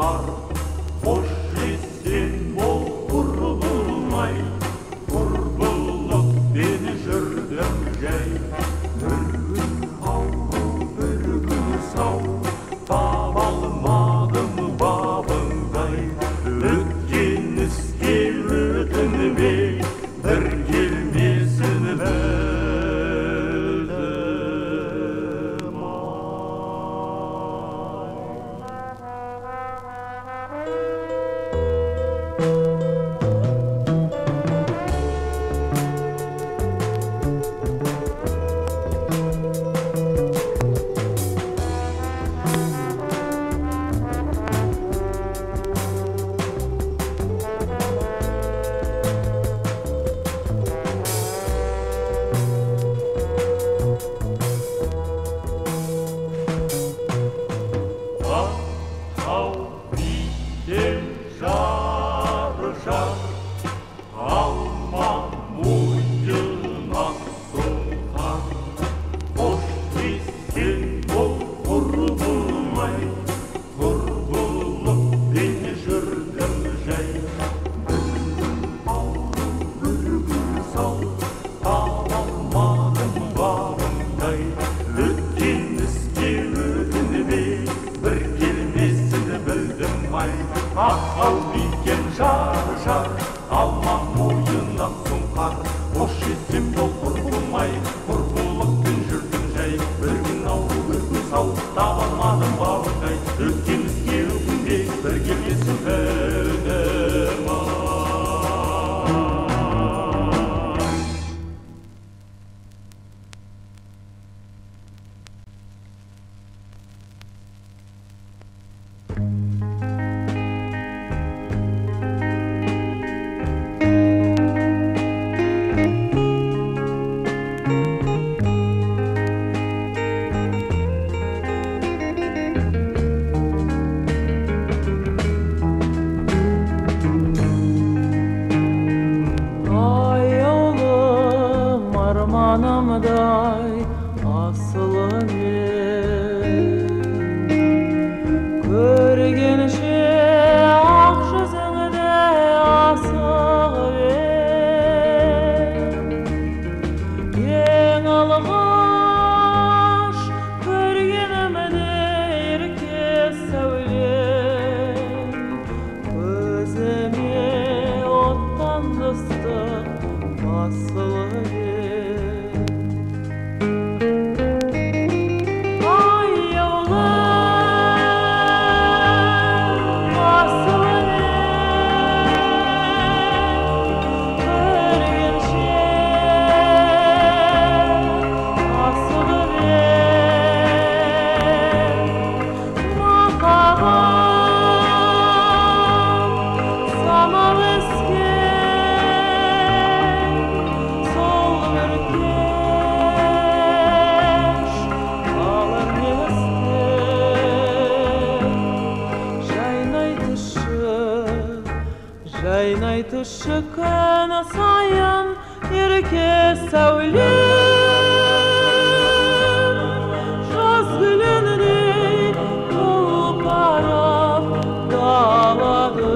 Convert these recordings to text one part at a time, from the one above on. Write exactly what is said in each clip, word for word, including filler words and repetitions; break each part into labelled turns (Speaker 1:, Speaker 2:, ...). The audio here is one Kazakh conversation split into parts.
Speaker 1: сұңқар, қош естен бол құрбылмай, құрбылық бені жүрдім жай. Бір күн ауру, бір күн сау, таба алмадым бабыңдай. Өткен іске өтінбе, бір келмесін білдім Аққал биткен жар-жар, алма мойыннан сұңқар. Қош естен бол құрбылмай, құрбылықпен жүрдім жай. Бір күн ауру, бір күн сау, таба алмадым бабыңдай. Өткен іске өкінбе, бір келмесін білдім ай.
Speaker 2: Armanımday asılı men, körgenişe ak yüzüңde asık ben. Eң alğaş körgenimde erkes säwlem, gözüme ottan ıstyk basılı Жайнай түші күн сайын ерке сәулем, жаз гүліндей құлпарып далады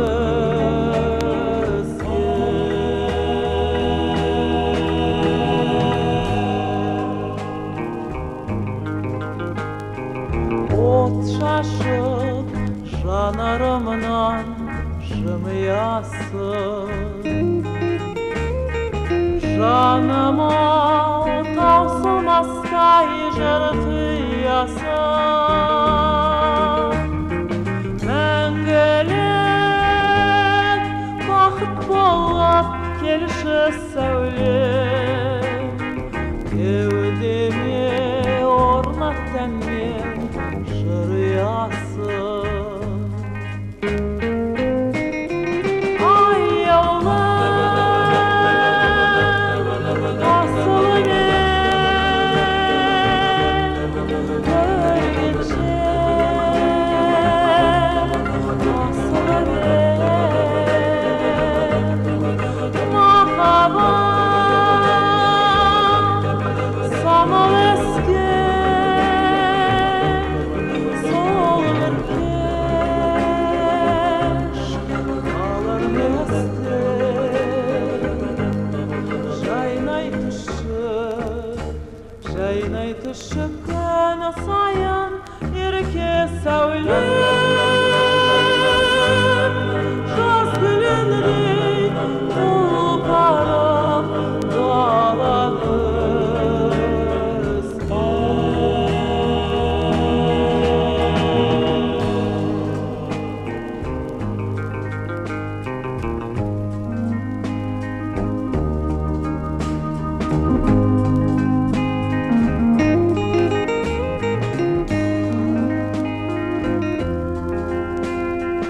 Speaker 2: сен. От шашып жанарымнан жымиясың, жаныма таусылмастай жыр тыясың. Мәңгілік бақыт болып келші сәулем, кеудеме орнат тәнмен жыр ұясың. Baba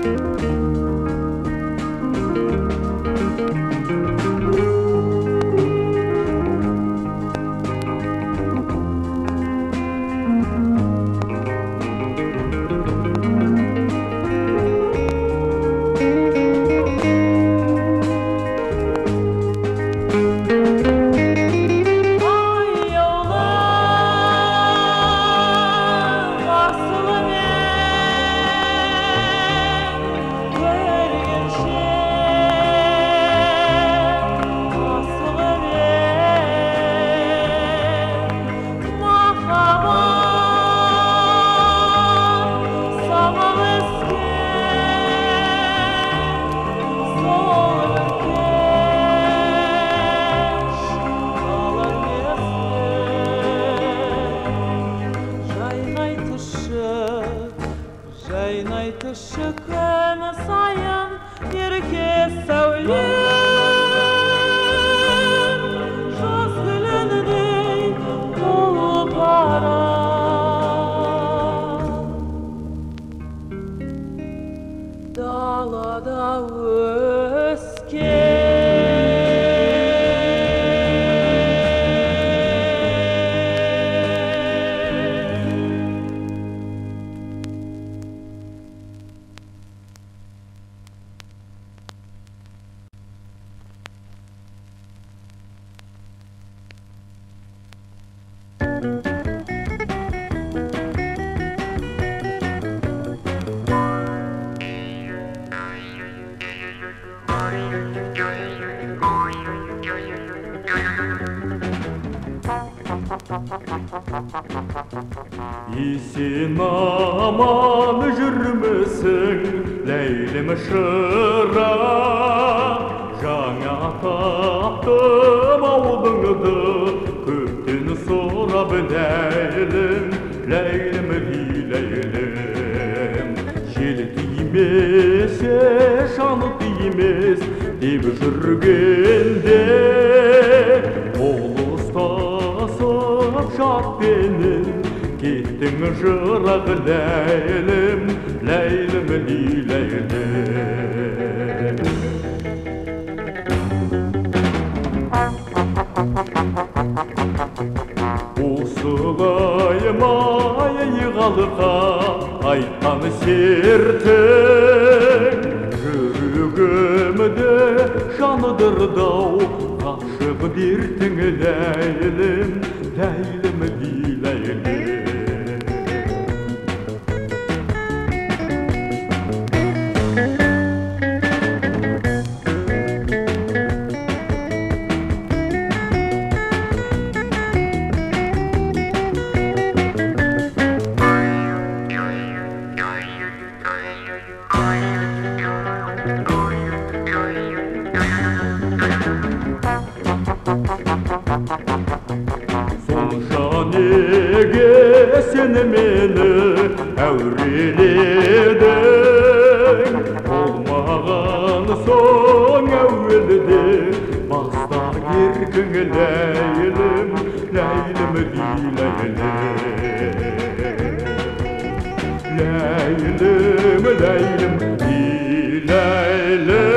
Speaker 1: Сен аман жүрмісің, ләйлім шырақ, жаңа таптым ауылыңды, көптен сұрап ләйлім, ләйлім ләйлім. Жел тимесе, жаны тимес, деп жүргенде, қол ұстасып жатпенін, кеттің жырақ ләйлім, ләйлім ләйлім. Осылай майығалыға айтқан сертің, жүрегімді жаныдырдау, қашып дертің ләйлім, ләйлім ләйлім. Неге сен мені әуреледің, болмаған соң әуелде бастар еркің ләйлім, ләйлім ләйлім. Ләйлім ләйлім ләйлім.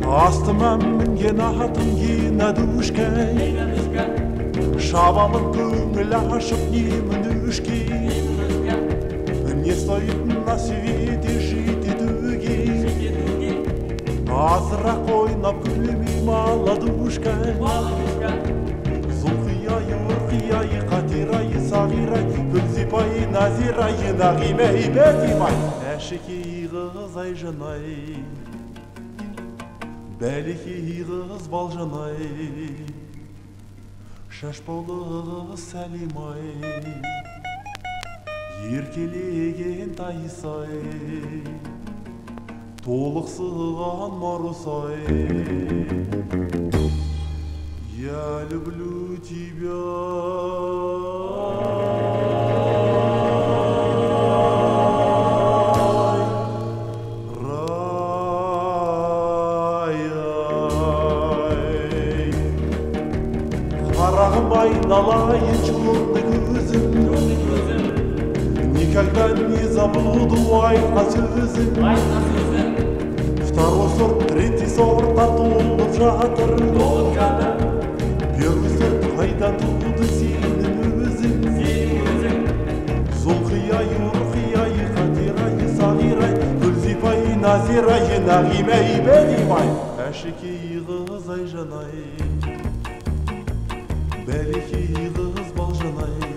Speaker 1: Астыма мінген атым енадушкай, шабамын көңіл ашып немін үшкей, не стоит на свете жить и дуги, азырақ ойнап күлмей маладушкай. Зулқияй, ұрқияй, қатирай, сағирай, Гүлзипай, Назирай, Нағимай, Бәтимай, әшекей қыз айжанай, бәлекей қыз балжанай, шашбаулы сәлимай, еркелеген тайсай, толықсыған марусай. Я люблю тебя. Қарағым айналайын жылынды көзім, никогда не забуду айтқан сөзім. Второй сорт, третий сорт толып жатыр. Первый сорт қайдан туды сенің өзің. Зулқияй, ұрқияй, қатирай, сағирай, Гүлзипай, Назирай, Нағимай, Бәтимай, әшекей қыз айжанай, бәлекей қыз балжанай,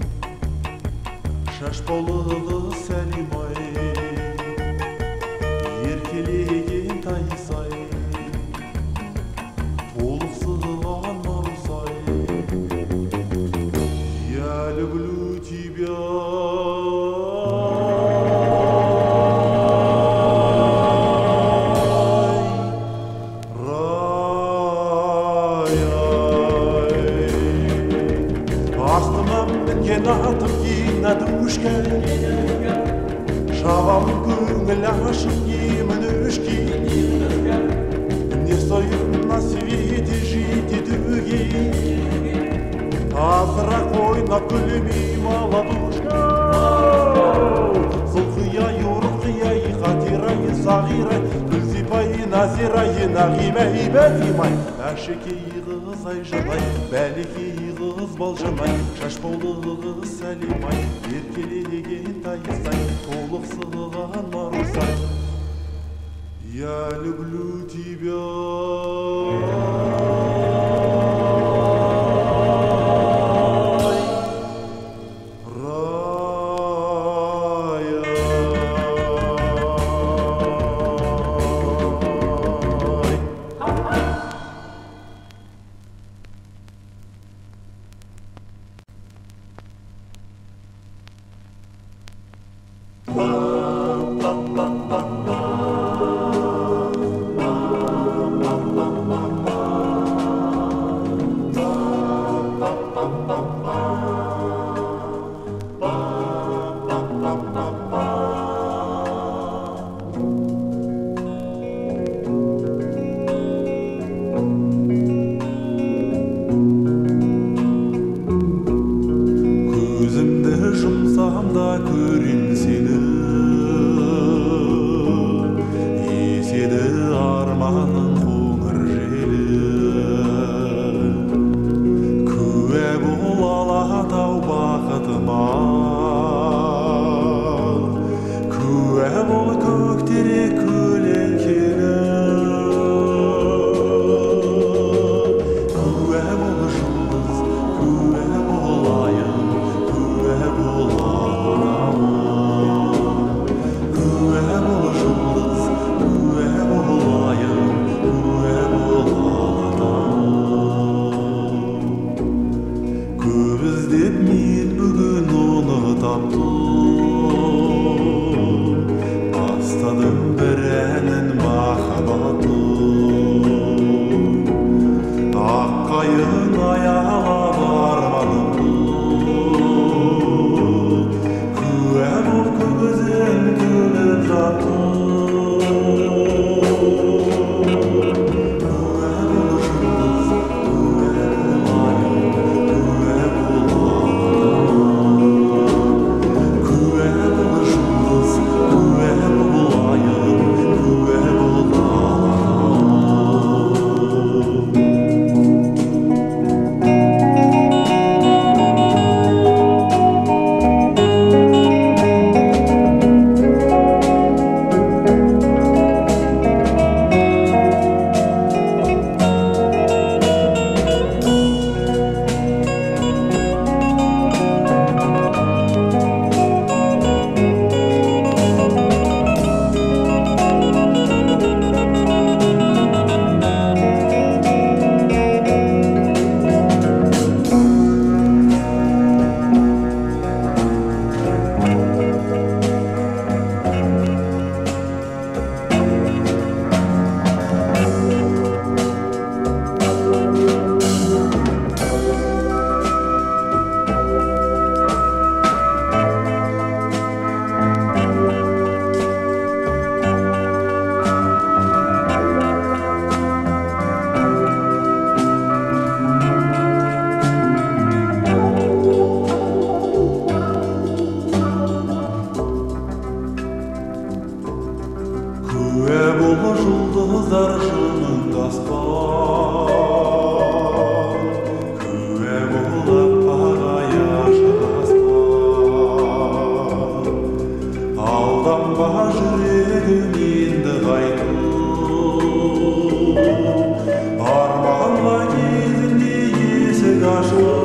Speaker 1: шашбаулы қыз сәлимай, еркелеген тайсай, толықсыған марусай. Я люблю тебя. Атым енадушкай, шабам көңіл ашып немін үшкей, не стоит на свете жить и дуги, азырақ ойнап күлмей маладушка. Зулқияй, ұрқияй, қатирай, сағирай, Гүлзипай, Назирай, Нағимай, Бәтимай, әшекей қыз айжанай, бәлекей қыз балжанай, шашбаулы қыз сәлимай, еркелеген тайсай, толықсыған марусай. Я люблю тебя. жүрегім енді қайту арманға кезінде есік ашып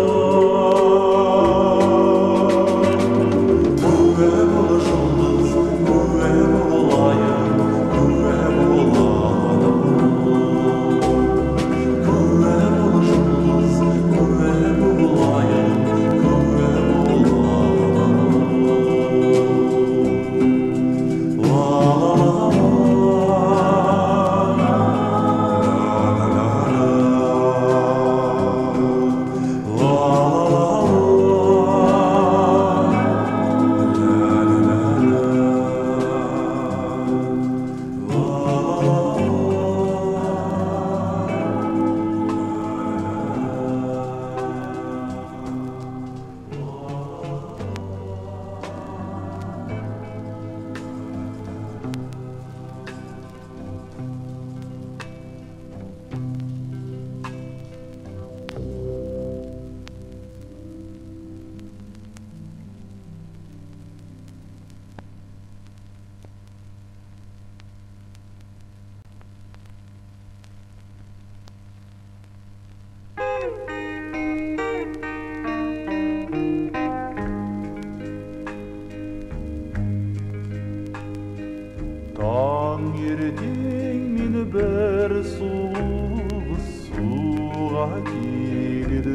Speaker 1: Таңертең мен бір сұлу суға келеді,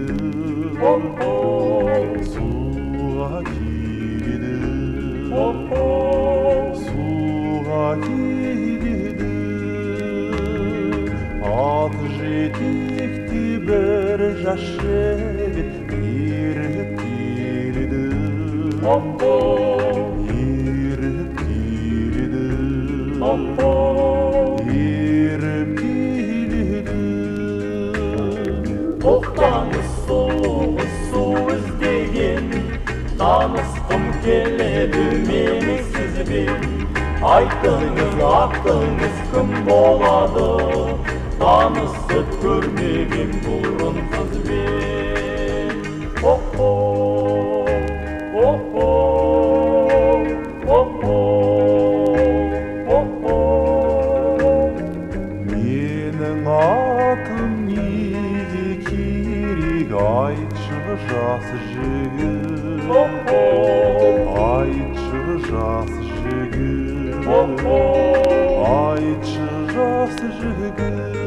Speaker 1: суға келеді, суға келеді. Ат жетекте бір жас жігіт еріп келеді, еріп келеді. Еріп келеді.
Speaker 2: Тоқтаңыз, сұлу су іздеген, танысқым келеді менің сізбен. Айтыңыз, атыңыз кім болады, танысып көрмеген бұрын қызбен. О-хо, о-хо, о-хо.
Speaker 1: Атым неге керек, айтшы жас жігіт, айтшы жас жігіт, айтшы жас жігіт.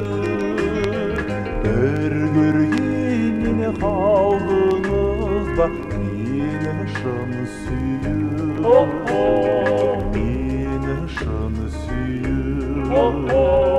Speaker 1: Бір көргеннен қалдыңыз ба мені шын сүйіп, мені шын сүйіп.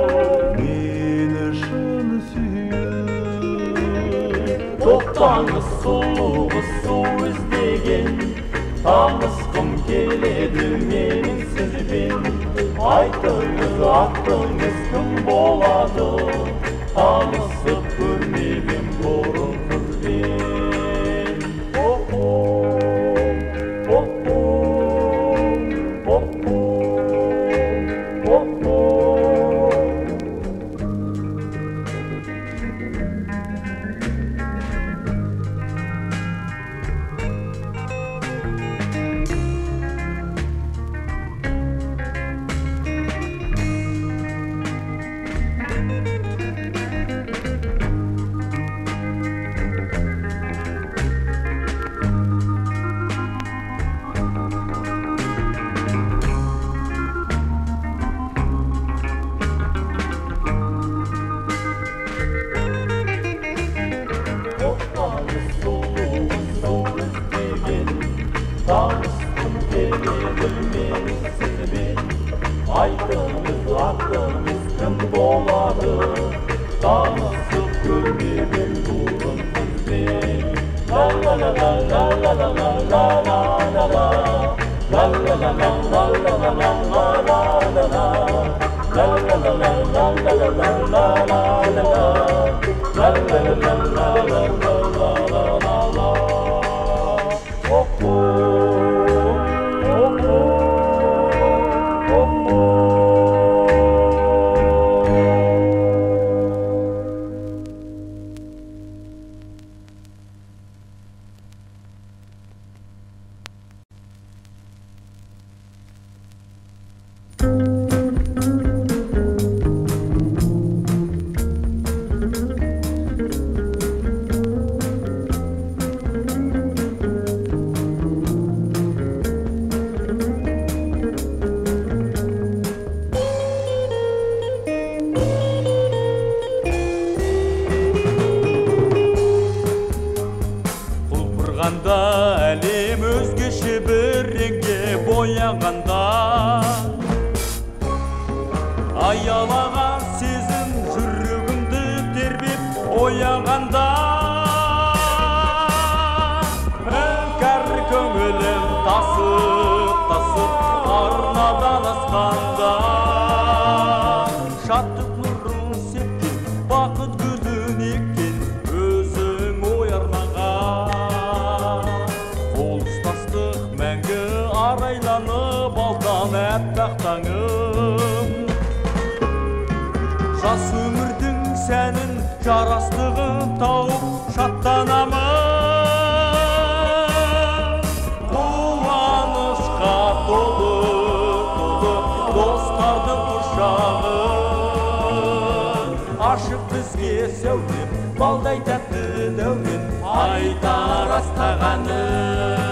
Speaker 2: Тоқтаңыз, сұлу су іздеген, танысқым келеді менің сізбен. Айтыңыз, атыңыз кім болады, танысып көрмеген бұрын қызбен. О-хо, о-хо, о-хо, о-хо. Tanıştım geledi menің сізбен. Айтыңыз, атыңыз кім болады, танысып көрмеген бұрын қызбен. Oh, oh, oh, oh, oh. жатқанда шаттық нұрын сепкен бақыт гүлін еккен өзің ой арманға қол ұстастық мәңгі арайланып алдан әппақ таңым жас өмірдің сәнін жарастығын тауып шаттанамын қуанышқа толы толы достардың құшағы ашық бізге сәулем балдай тәтті дәурен айтар астағаны